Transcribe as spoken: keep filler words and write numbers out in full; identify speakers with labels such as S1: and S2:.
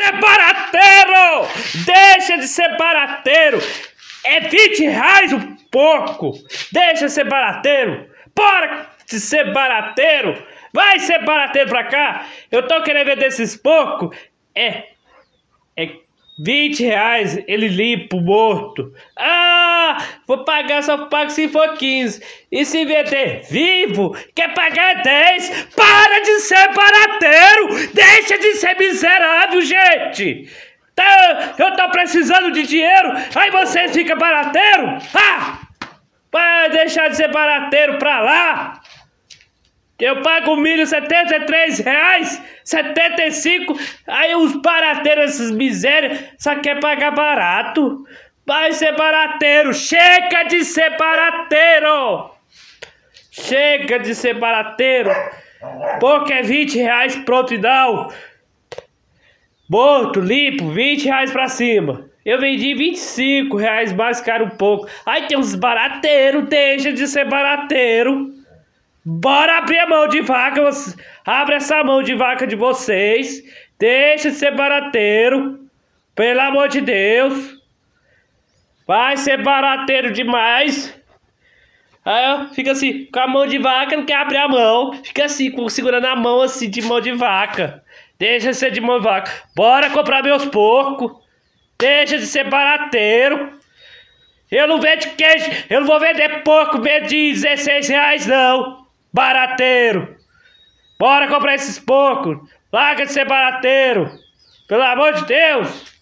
S1: ser barateiro! Deixa de ser barateiro! É vinte reais o porco! Deixa de ser barateiro! Para de ser barateiro! Vai ser barateiro pra cá! Eu tô querendo vender esses porcos! É... É vinte reais ele limpo morto. Ah, vou pagar, só pago se for quinze. E se vender vivo, quer pagar dez. Para de ser barateiro. Deixa de ser miserável, gente. Tá, eu tô precisando de dinheiro. Aí vocês ficam barateiro. Ah, vai deixar de ser barateiro pra lá. Eu pago milho setenta e três reais, setenta e cinco, aí os barateiros, essas misérias, só quer pagar barato. Vai ser barateiro, chega de ser barateiro. Chega de ser barateiro. Porque é vinte reais pronto e não. Morto, limpo, vinte reais pra cima. Eu vendi vinte e cinco reais, mais caro um pouco. Aí tem uns barateiros, deixa de ser barateiro. Bora abrir a mão de vaca, abre essa mão de vaca de vocês, deixa de ser barateiro, pelo amor de Deus, vai ser barateiro demais. Aí ó, fica assim, com a mão de vaca, não quer abrir a mão, fica assim, segurando a mão assim de mão de vaca, deixa de ser de mão de vaca, bora comprar meus porcos, deixa de ser barateiro. Eu não vendo queijo, eu não vou vender porco de dezesseis reais não. Barateiro, bora comprar esses porcos. Larga de ser barateiro, pelo amor de Deus.